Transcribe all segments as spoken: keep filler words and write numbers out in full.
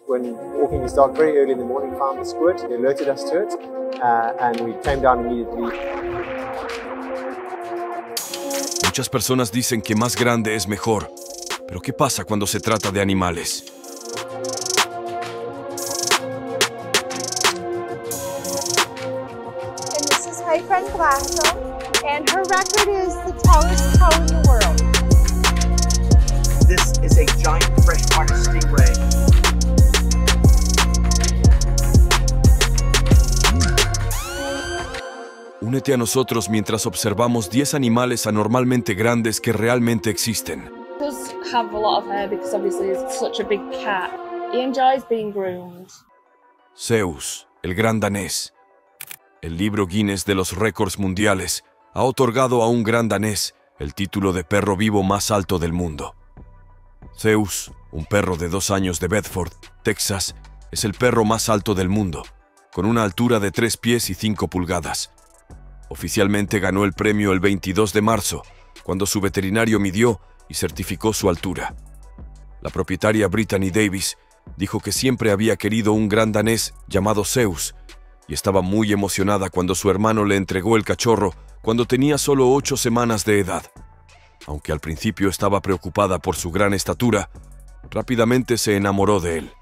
when walking his dog very early in the morning, found the squirt. He alerted us to it, uh, and we came down immediately. Muchas personas dicen que más grande es mejor, pero ¿qué pasa cuando se trata de animales? And this is my friend Glasso, and her record is the tallest cow in the world. This is a giant freshwater stingray. Únete a nosotros mientras observamos diez animales anormalmente grandes que realmente existen. He does have a lot of hair because obviously it's such a big cat. He enjoys being groomed. Zeus, el gran danés. El libro Guinness de los récords mundiales ha otorgado a un gran danés el título de perro vivo más alto del mundo. Zeus, un perro de dos años de Bedford, Texas, es el perro más alto del mundo, con una altura de tres pies y cinco pulgadas. Oficialmente ganó el premio el veintidós de marzo, cuando su veterinario midió y certificó su altura. La propietaria Brittany Davis dijo que siempre había querido un gran danés llamado Zeus y estaba muy emocionada cuando su hermano le entregó el cachorro cuando tenía solo ocho semanas de edad. Aunque al principio estaba preocupada por su gran estatura, rápidamente se enamoró de él.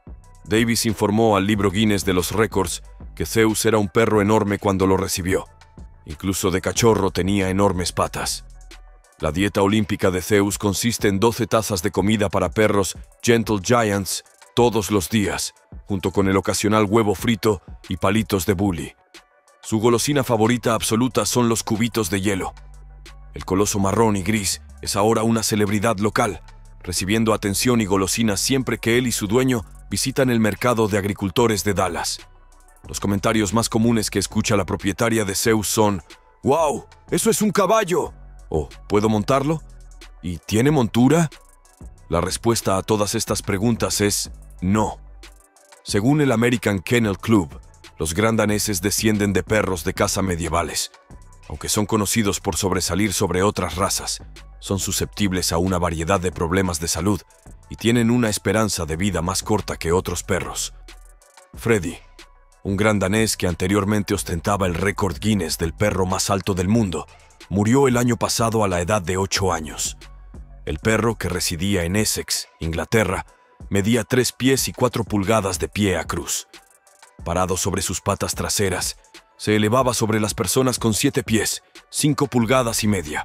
Davis informó al libro Guinness de los récords que Zeus era un perro enorme cuando lo recibió. Incluso de cachorro tenía enormes patas. La dieta olímpica de Zeus consiste en doce tazas de comida para perros Gentle Giants todos los días, junto con el ocasional huevo frito y palitos de bully. Su golosina favorita absoluta son los cubitos de hielo. El coloso marrón y gris es ahora una celebridad local, recibiendo atención y golosinas siempre que él y su dueño visitan el mercado de agricultores de Dallas. Los comentarios más comunes que escucha la propietaria de Zeus son: ¡Wow! ¡Eso es un caballo! O ¿puedo montarlo? ¿Y tiene montura? La respuesta a todas estas preguntas es no. Según el American Kennel Club, los gran daneses descienden de perros de caza medievales. Aunque son conocidos por sobresalir sobre otras razas, son susceptibles a una variedad de problemas de salud y tienen una esperanza de vida más corta que otros perros. Freddy, un gran danés que anteriormente ostentaba el récord Guinness del perro más alto del mundo, murió el año pasado a la edad de ocho años. El perro, que residía en Essex, Inglaterra, medía tres pies y cuatro pulgadas de pie a cruz. Parado sobre sus patas traseras, se elevaba sobre las personas con siete pies, cinco pulgadas y media.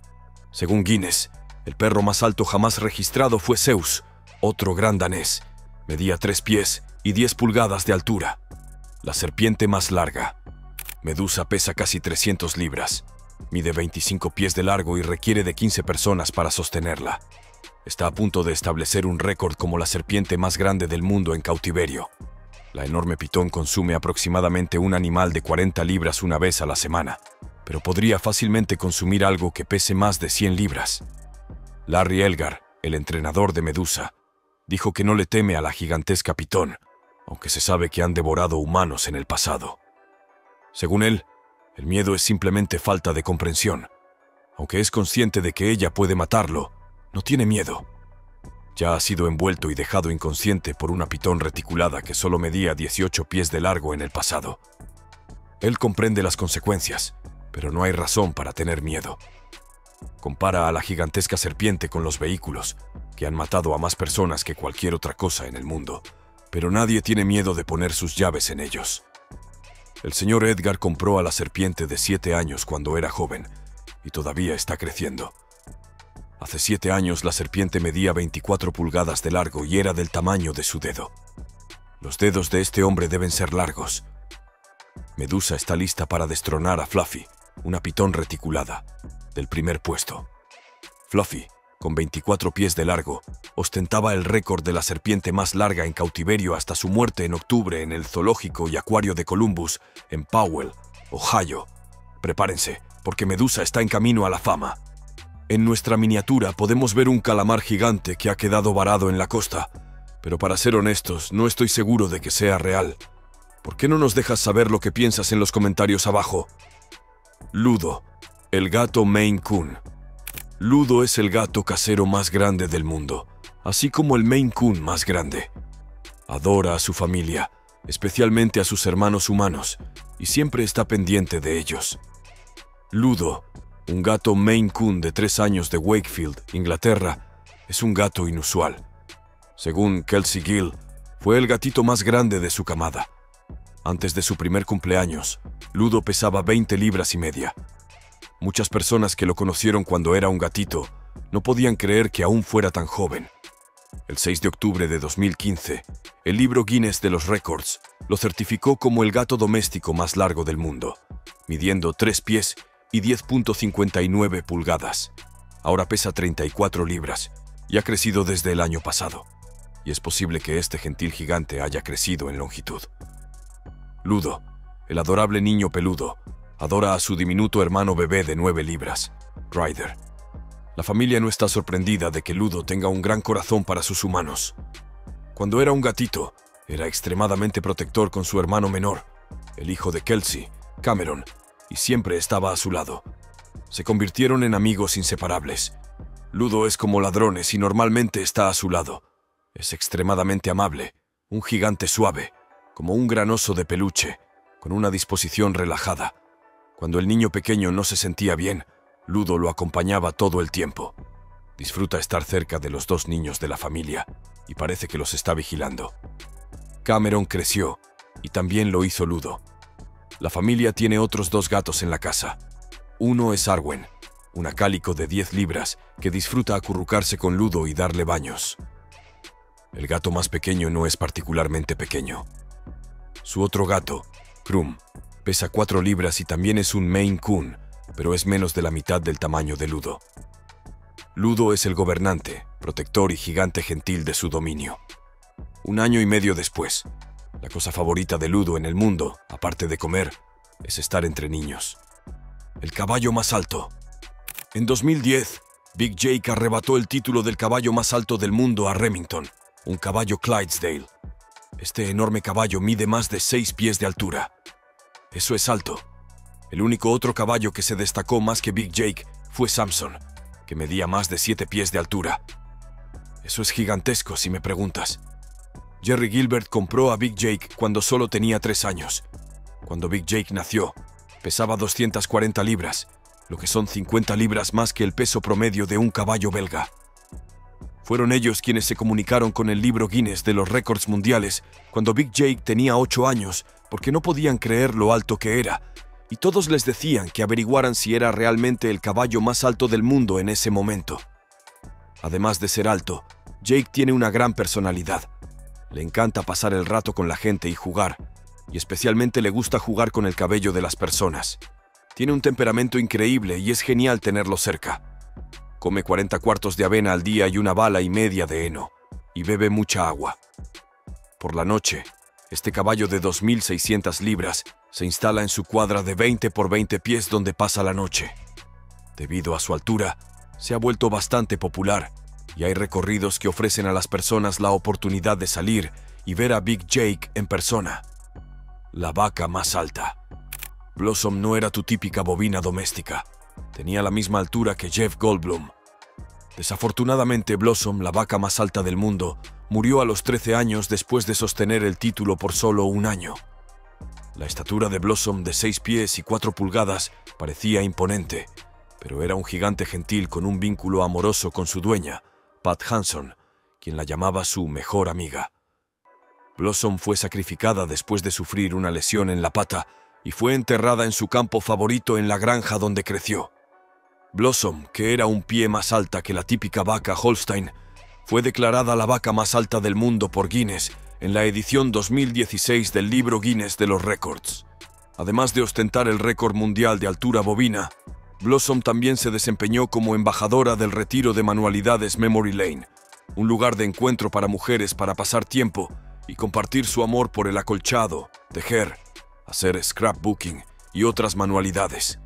Según Guinness, el perro más alto jamás registrado fue Zeus, otro gran danés. Medía tres pies y diez pulgadas de altura. La serpiente más larga. Medusa pesa casi trescientas libras. Mide veinticinco pies de largo y requiere de quince personas para sostenerla. Está a punto de establecer un récord como la serpiente más grande del mundo en cautiverio. La enorme pitón consume aproximadamente un animal de cuarenta libras una vez a la semana, pero podría fácilmente consumir algo que pese más de cien libras. Larry Elgar, el entrenador de Medusa, dijo que no le teme a la gigantesca pitón, aunque se sabe que han devorado humanos en el pasado. Según él, el miedo es simplemente falta de comprensión. Aunque es consciente de que ella puede matarlo, no tiene miedo. Ya ha sido envuelto y dejado inconsciente por una pitón reticulada que solo medía dieciocho pies de largo en el pasado. Él comprende las consecuencias, pero no hay razón para tener miedo. Compara a la gigantesca serpiente con los vehículos, que han matado a más personas que cualquier otra cosa en el mundo, pero nadie tiene miedo de poner sus llaves en ellos. El señor Edgar compró a la serpiente de siete años cuando era joven, y todavía está creciendo. Hace siete años la serpiente medía veinticuatro pulgadas de largo y era del tamaño de su dedo. Los dedos de este hombre deben ser largos. Medusa está lista para destronar a Fluffy, una pitón reticulada, del primer puesto. Fluffy, con veinticuatro pies de largo, ostentaba el récord de la serpiente más larga en cautiverio hasta su muerte en octubre en el Zoológico y Acuario de Columbus, en Powell, Ohio. Prepárense, porque Medusa está en camino a la fama. En nuestra miniatura podemos ver un calamar gigante que ha quedado varado en la costa, pero para ser honestos, no estoy seguro de que sea real. ¿Por qué no nos dejas saber lo que piensas en los comentarios abajo? Ludo, el gato Maine Coon. Ludo es el gato casero más grande del mundo, así como el Maine Coon más grande. Adora a su familia, especialmente a sus hermanos humanos, y siempre está pendiente de ellos. Ludo, un gato Maine Coon de tres años de Wakefield, Inglaterra, es un gato inusual. Según Kelsey Gill, fue el gatito más grande de su camada. Antes de su primer cumpleaños, Ludo pesaba veinte libras y media. Muchas personas que lo conocieron cuando era un gatito no podían creer que aún fuera tan joven. El seis de octubre de dos mil quince, el libro Guinness de los Récords lo certificó como el gato doméstico más largo del mundo, midiendo tres pies y diez punto cincuenta y nueve pulgadas. Ahora pesa treinta y cuatro libras y ha crecido desde el año pasado. Y es posible que este gentil gigante haya crecido en longitud. Ludo, el adorable niño peludo, adora a su diminuto hermano bebé de nueve libras, Ryder. La familia no está sorprendida de que Ludo tenga un gran corazón para sus humanos. Cuando era un gatito, era extremadamente protector con su hermano menor, el hijo de Kelsey, Cameron, y siempre estaba a su lado. Se convirtieron en amigos inseparables. Ludo es como ladrones y normalmente está a su lado. Es extremadamente amable, un gigante suave, como un gran oso de peluche, con una disposición relajada. Cuando el niño pequeño no se sentía bien, Ludo lo acompañaba todo el tiempo. Disfruta estar cerca de los dos niños de la familia y parece que los está vigilando. Cameron creció y también lo hizo Ludo. La familia tiene otros dos gatos en la casa. Uno es Arwen, una cálico de diez libras que disfruta acurrucarse con Ludo y darle baños. El gato más pequeño no es particularmente pequeño. Su otro gato, Krum, pesa cuatro libras y también es un Maine Coon, pero es menos de la mitad del tamaño de Ludo. Ludo es el gobernante, protector y gigante gentil de su dominio. Un año y medio después, la cosa favorita de Ludo en el mundo, aparte de comer, es estar entre niños. El caballo más alto. En dos mil diez, Big Jake arrebató el título del caballo más alto del mundo a Remington, un caballo Clydesdale. Este enorme caballo mide más de seis pies de altura. Eso es alto. El único otro caballo que se destacó más que Big Jake fue Samson, que medía más de siete pies de altura. Eso es gigantesco, si me preguntas. Jerry Gilbert compró a Big Jake cuando solo tenía tres años. Cuando Big Jake nació, pesaba doscientas cuarenta libras, lo que son cincuenta libras más que el peso promedio de un caballo belga. Fueron ellos quienes se comunicaron con el libro Guinness de los récords mundiales cuando Big Jake tenía ocho años, porque no podían creer lo alto que era, y todos les decían que averiguaran si era realmente el caballo más alto del mundo en ese momento. Además de ser alto, Jake tiene una gran personalidad. Le encanta pasar el rato con la gente y jugar, y especialmente le gusta jugar con el cabello de las personas. Tiene un temperamento increíble y es genial tenerlo cerca. Come cuarenta cuartos de avena al día y una bala y media de heno, y bebe mucha agua. Por la noche, este caballo de dos mil seiscientas libras se instala en su cuadra de veinte por veinte pies donde pasa la noche. Debido a su altura, se ha vuelto bastante popular, y hay recorridos que ofrecen a las personas la oportunidad de salir y ver a Big Jake en persona. La vaca más alta. Blossom no era tu típica bovina doméstica. Tenía la misma altura que Jeff Goldblum. Desafortunadamente, Blossom, la vaca más alta del mundo, murió a los trece años después de sostener el título por solo un año. La estatura de Blossom, de seis pies y cuatro pulgadas, parecía imponente, pero era un gigante gentil con un vínculo amoroso con su dueña, Pat Hanson, quien la llamaba su mejor amiga. Blossom fue sacrificada después de sufrir una lesión en la pata y fue enterrada en su campo favorito en la granja donde creció. Blossom, que era un pie más alta que la típica vaca Holstein, fue declarada la vaca más alta del mundo por Guinness en la edición dos mil dieciséis del libro Guinness de los Récords. Además de ostentar el récord mundial de altura bovina, Blossom también se desempeñó como embajadora del retiro de manualidades Memory Lane, un lugar de encuentro para mujeres para pasar tiempo y compartir su amor por el acolchado, tejer, hacer scrapbooking y otras manualidades.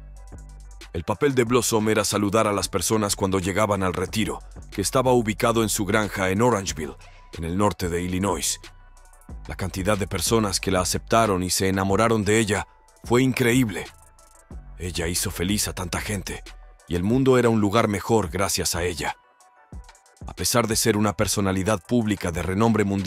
El papel de Blossom era saludar a las personas cuando llegaban al retiro, que estaba ubicado en su granja en Orangeville, en el norte de Illinois. La cantidad de personas que la aceptaron y se enamoraron de ella fue increíble. Ella hizo feliz a tanta gente, y el mundo era un lugar mejor gracias a ella. A pesar de ser una personalidad pública de renombre mundial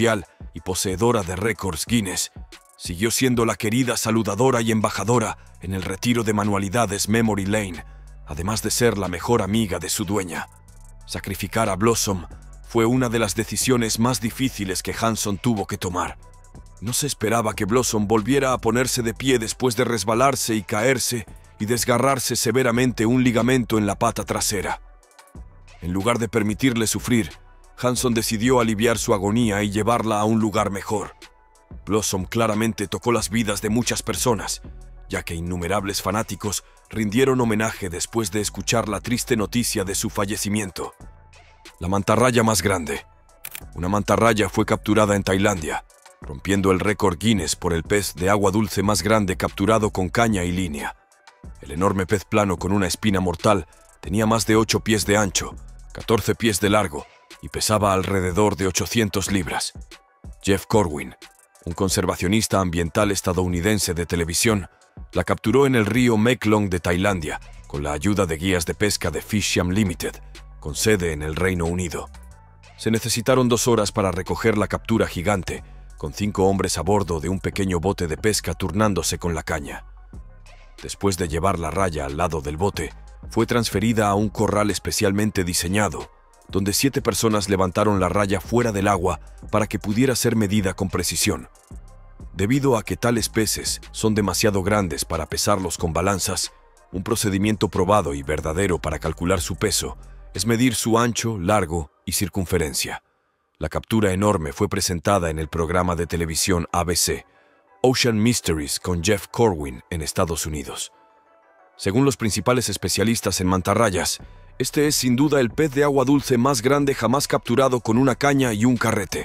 y poseedora de récords Guinness, siguió siendo la querida saludadora y embajadora en el retiro de manualidades Memory Lane, además de ser la mejor amiga de su dueña. Sacrificar a Blossom fue una de las decisiones más difíciles que Hanson tuvo que tomar. No se esperaba que Blossom volviera a ponerse de pie después de resbalarse y caerse y desgarrarse severamente un ligamento en la pata trasera. En lugar de permitirle sufrir, Hanson decidió aliviar su agonía y llevarla a un lugar mejor. Blossom claramente tocó las vidas de muchas personas, ya que innumerables fanáticos rindieron homenaje después de escuchar la triste noticia de su fallecimiento. La mantarraya más grande. Una mantarraya fue capturada en Tailandia, rompiendo el récord Guinness por el pez de agua dulce más grande capturado con caña y línea. El enorme pez plano con una espina mortal tenía más de ocho pies de ancho, catorce pies de largo y pesaba alrededor de ochocientas libras. Jeff Corwin, un conservacionista ambiental estadounidense de televisión, la capturó en el río Mekong de Tailandia con la ayuda de guías de pesca de Fisham Limited, con sede en el Reino Unido. Se necesitaron dos horas para recoger la captura gigante, con cinco hombres a bordo de un pequeño bote de pesca turnándose con la caña. Después de llevar la raya al lado del bote, fue transferida a un corral especialmente diseñado, donde siete personas levantaron la raya fuera del agua para que pudiera ser medida con precisión. Debido a que tales peces son demasiado grandes para pesarlos con balanzas, un procedimiento probado y verdadero para calcular su peso es medir su ancho, largo y circunferencia. La captura enorme fue presentada en el programa de televisión A B C, Ocean Mysteries con Jeff Corwin en Estados Unidos. Según los principales especialistas en mantarrayas, este es sin duda el pez de agua dulce más grande jamás capturado con una caña y un carrete.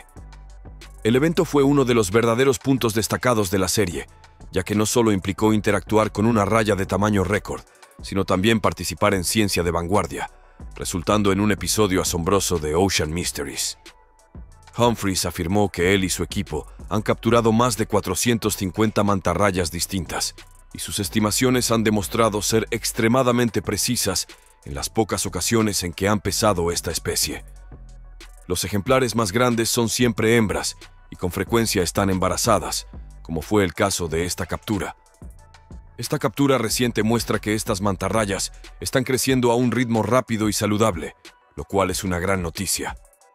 El evento fue uno de los verdaderos puntos destacados de la serie, ya que no solo implicó interactuar con una raya de tamaño récord, sino también participar en ciencia de vanguardia, resultando en un episodio asombroso de Ocean Mysteries. Humphries afirmó que él y su equipo han capturado más de cuatrocientas cincuenta mantarrayas distintas, y sus estimaciones han demostrado ser extremadamente precisas en las pocas ocasiones en que han pesado esta especie. Los ejemplares más grandes son siempre hembras y con frecuencia están embarazadas, como fue el caso de esta captura. Esta captura reciente muestra que estas mantarrayas están creciendo a un ritmo rápido y saludable, lo cual es una gran noticia.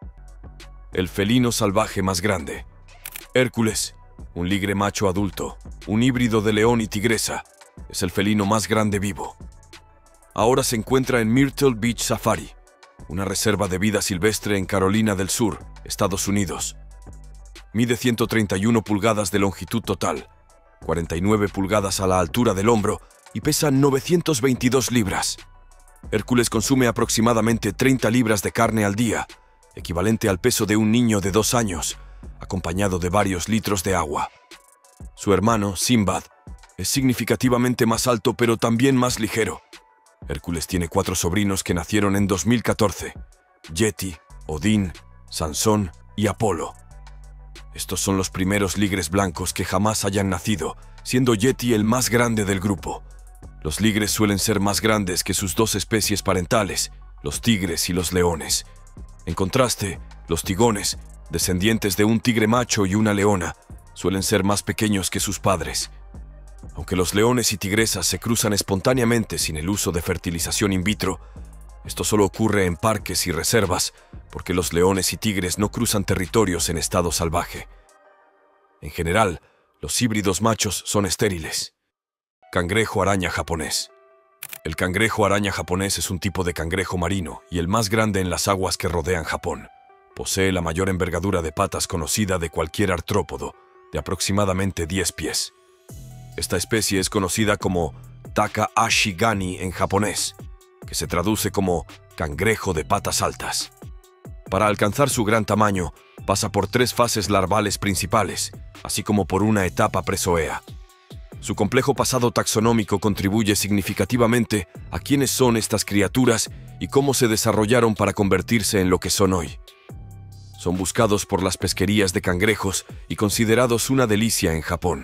El felino salvaje más grande. Hércules, un ligre macho adulto, un híbrido de león y tigresa, es el felino más grande vivo. Ahora se encuentra en Myrtle Beach Safari, una reserva de vida silvestre en Carolina del Sur, Estados Unidos. Mide ciento treinta y una pulgadas de longitud total, cuarenta y nueve pulgadas a la altura del hombro y pesa novecientas veintidós libras. Hércules consume aproximadamente treinta libras de carne al día, equivalente al peso de un niño de dos años, acompañado de varios litros de agua. Su hermano, Sinbad, es significativamente más alto pero también más ligero. Hércules tiene cuatro sobrinos que nacieron en dos mil catorce, Yeti, Odín, Sansón y Apolo. Estos son los primeros ligres blancos que jamás hayan nacido, siendo Yeti el más grande del grupo. Los ligres suelen ser más grandes que sus dos especies parentales, los tigres y los leones. En contraste, los tigones, descendientes de un tigre macho y una leona, suelen ser más pequeños que sus padres. Aunque los leones y tigresas se cruzan espontáneamente sin el uso de fertilización in vitro, esto solo ocurre en parques y reservas, porque los leones y tigres no cruzan territorios en estado salvaje. En general, los híbridos machos son estériles. Cangrejo araña japonés. El cangrejo araña japonés es un tipo de cangrejo marino y el más grande en las aguas que rodean Japón. Posee la mayor envergadura de patas conocida de cualquier artrópodo, de aproximadamente diez pies. Esta especie es conocida como Taka Ashigani en japonés, que se traduce como cangrejo de patas altas. Para alcanzar su gran tamaño, pasa por tres fases larvales principales, así como por una etapa prezoea. Su complejo pasado taxonómico contribuye significativamente a quiénes son estas criaturas y cómo se desarrollaron para convertirse en lo que son hoy. Son buscados por las pesquerías de cangrejos y considerados una delicia en Japón.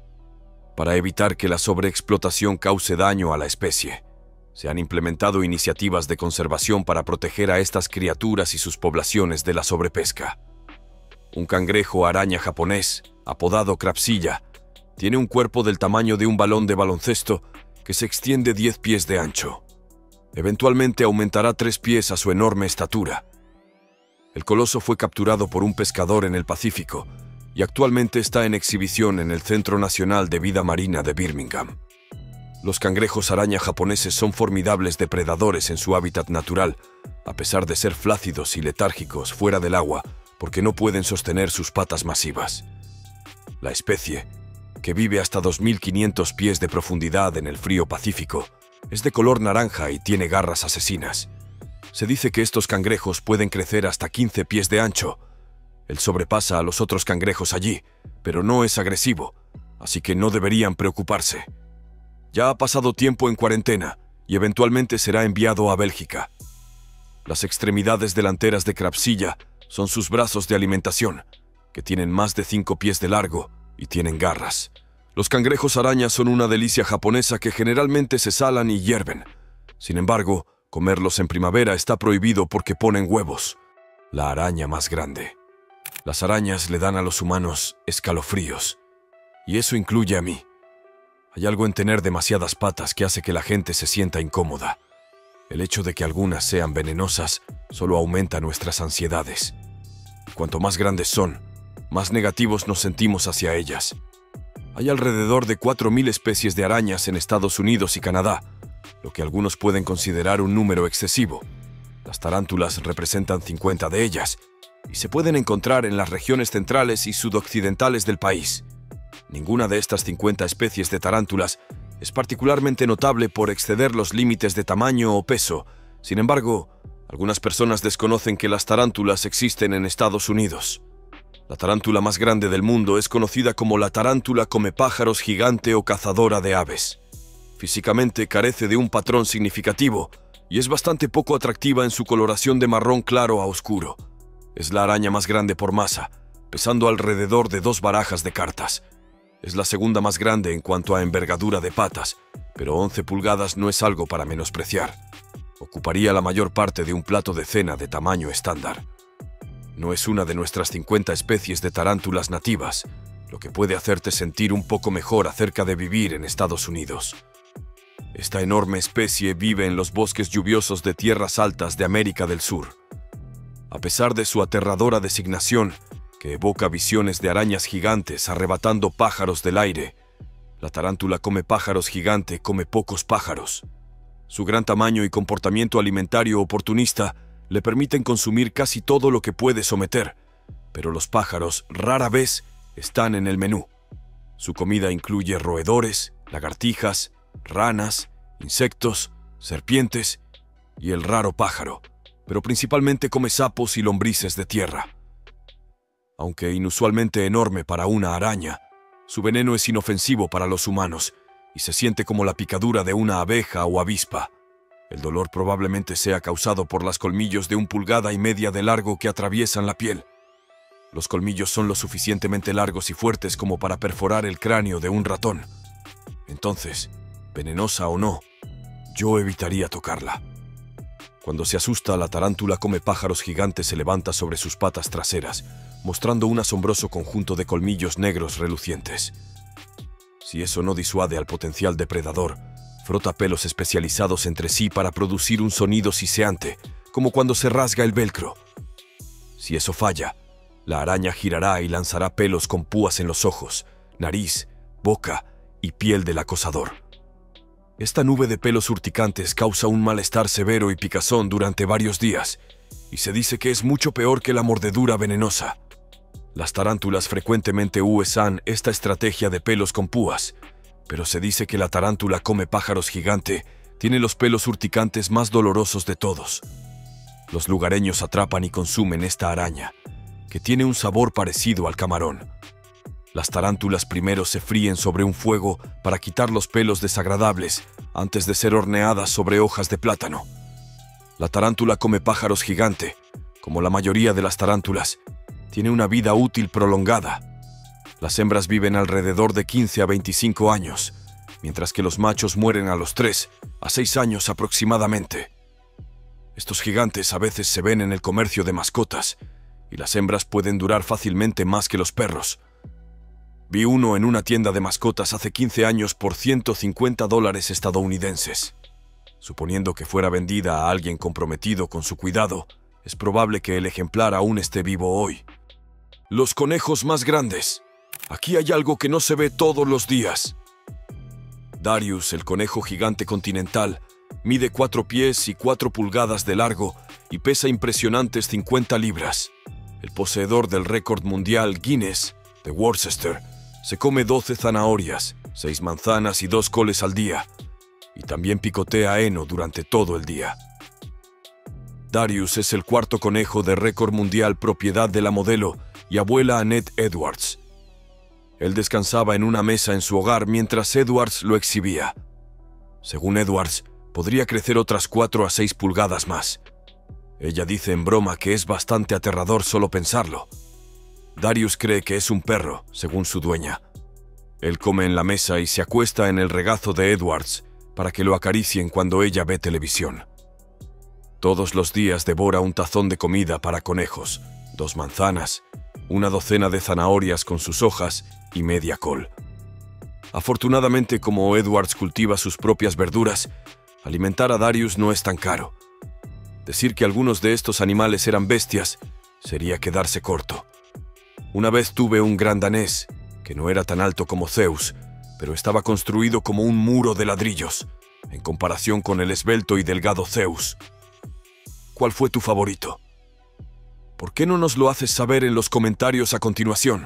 Para evitar que la sobreexplotación cause daño a la especie, se han implementado iniciativas de conservación para proteger a estas criaturas y sus poblaciones de la sobrepesca. un cangrejo araña japonés, apodado crabsilla, tiene un cuerpo del tamaño de un balón de baloncesto que se extiende diez pies de ancho. Eventualmente aumentará tres pies a su enorme estatura. El coloso fue capturado por un pescador en el Pacífico y actualmente está en exhibición en el Centro Nacional de Vida Marina de Birmingham. Los cangrejos araña japoneses son formidables depredadores en su hábitat natural, a pesar de ser flácidos y letárgicos fuera del agua porque no pueden sostener sus patas masivas. La especie, que vive hasta dos mil quinientos pies de profundidad en el frío Pacífico, es de color naranja y tiene garras asesinas. Se dice que estos cangrejos pueden crecer hasta quince pies de ancho. Él sobrepasa a los otros cangrejos allí, pero no es agresivo, así que no deberían preocuparse. Ya ha pasado tiempo en cuarentena y eventualmente será enviado a Bélgica. Las extremidades delanteras de crabsilla son sus brazos de alimentación, que tienen más de cinco pies de largo y tienen garras. Los cangrejos araña son una delicia japonesa que generalmente se salan y hierven. Sin embargo, comerlos en primavera está prohibido porque ponen huevos. La araña más grande. Las arañas le dan a los humanos escalofríos, y eso incluye a mí. Hay algo en tener demasiadas patas que hace que la gente se sienta incómoda. El hecho de que algunas sean venenosas solo aumenta nuestras ansiedades. Cuanto más grandes son, más negativos nos sentimos hacia ellas. Hay alrededor de cuatro mil especies de arañas en Estados Unidos y Canadá, lo que algunos pueden considerar un número excesivo. Las tarántulas representan cincuenta de ellas, y se pueden encontrar en las regiones centrales y sudoccidentales del país. Ninguna de estas cincuenta especies de tarántulas es particularmente notable por exceder los límites de tamaño o peso. Sin embargo, algunas personas desconocen que las tarántulas existen en Estados Unidos. La tarántula más grande del mundo es conocida como la tarántula comepájaros gigante o cazadora de aves. Físicamente carece de un patrón significativo y es bastante poco atractiva en su coloración de marrón claro a oscuro. Es la araña más grande por masa, pesando alrededor de dos barajas de cartas. Es la segunda más grande en cuanto a envergadura de patas, pero once pulgadas no es algo para menospreciar. Ocuparía la mayor parte de un plato de cena de tamaño estándar. No es una de nuestras cincuenta especies de tarántulas nativas, lo que puede hacerte sentir un poco mejor acerca de vivir en Estados Unidos. Esta enorme especie vive en los bosques lluviosos de tierras altas de América del Sur. A pesar de su aterradora designación, que evoca visiones de arañas gigantes arrebatando pájaros del aire, la tarántula comepájaros gigante come pocos pájaros. Su gran tamaño y comportamiento alimentario oportunista le permiten consumir casi todo lo que puede someter, pero los pájaros rara vez están en el menú. Su comida incluye roedores, lagartijas, ranas, insectos, serpientes y el raro pájaro, pero principalmente come sapos y lombrices de tierra. Aunque inusualmente enorme para una araña, su veneno es inofensivo para los humanos y se siente como la picadura de una abeja o avispa. El dolor probablemente sea causado por los colmillos de un pulgada y media de largo que atraviesan la piel. Los colmillos son lo suficientemente largos y fuertes como para perforar el cráneo de un ratón. Entonces, venenosa o no, yo evitaría tocarla. Cuando se asusta, la tarántula comepájaros gigante se levanta sobre sus patas traseras, mostrando un asombroso conjunto de colmillos negros relucientes. Si eso no disuade al potencial depredador, frota pelos especializados entre sí para producir un sonido siseante, como cuando se rasga el velcro. Si eso falla, la araña girará y lanzará pelos con púas en los ojos, nariz, boca y piel del acosador. Esta nube de pelos urticantes causa un malestar severo y picazón durante varios días, y se dice que es mucho peor que la mordedura venenosa. Las tarántulas frecuentemente usan esta estrategia de pelos con púas, pero se dice que la tarántula comepájaros gigante tiene los pelos urticantes más dolorosos de todos. Los lugareños atrapan y consumen esta araña, que tiene un sabor parecido al camarón. Las tarántulas primero se fríen sobre un fuego para quitar los pelos desagradables antes de ser horneadas sobre hojas de plátano. La tarántula comepájaros gigante, como la mayoría de las tarántulas, tiene una vida útil prolongada. Las hembras viven alrededor de quince a veinticinco años, mientras que los machos mueren a los tres a seis años aproximadamente. Estos gigantes a veces se ven en el comercio de mascotas y las hembras pueden durar fácilmente más que los perros. Vi uno en una tienda de mascotas hace quince años por ciento cincuenta dólares estadounidenses. Suponiendo que fuera vendida a alguien comprometido con su cuidado, es probable que el ejemplar aún esté vivo hoy. Los conejos más grandes. Aquí hay algo que no se ve todos los días. Darius, el conejo gigante continental, mide cuatro pies y cuatro pulgadas de largo y pesa impresionantes cincuenta libras. El poseedor del récord mundial Guinness, de Worcester, se come doce zanahorias, seis manzanas y dos coles al día, y también picotea heno durante todo el día. Darius es el cuarto conejo de récord mundial propiedad de la modelo y abuela Annette Edwards. Él descansaba en una mesa en su hogar mientras Edwards lo exhibía. Según Edwards, podría crecer otras cuatro a seis pulgadas más. Ella dice en broma que es bastante aterrador solo pensarlo. Darius cree que es un perro, según su dueña. Él come en la mesa y se acuesta en el regazo de Edwards para que lo acaricien cuando ella ve televisión. Todos los días devora un tazón de comida para conejos, dos manzanas, una docena de zanahorias con sus hojas y media col. Afortunadamente, como Edwards cultiva sus propias verduras, alimentar a Darius no es tan caro. Decir que algunos de estos animales eran bestias sería quedarse corto. Una vez tuve un gran danés, que no era tan alto como Zeus, pero estaba construido como un muro de ladrillos, en comparación con el esbelto y delgado Zeus. ¿Cuál fue tu favorito? ¿Por qué no nos lo haces saber en los comentarios a continuación?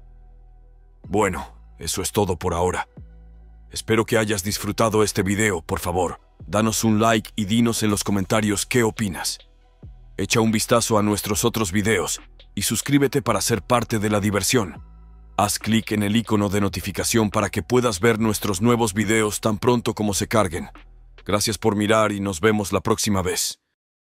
Bueno, eso es todo por ahora. Espero que hayas disfrutado este video. Por favor, danos un like y dinos en los comentarios qué opinas. Echa un vistazo a nuestros otros videos y suscríbete para ser parte de la diversión. Haz clic en el icono de notificación para que puedas ver nuestros nuevos videos tan pronto como se carguen. Gracias por mirar y nos vemos la próxima vez.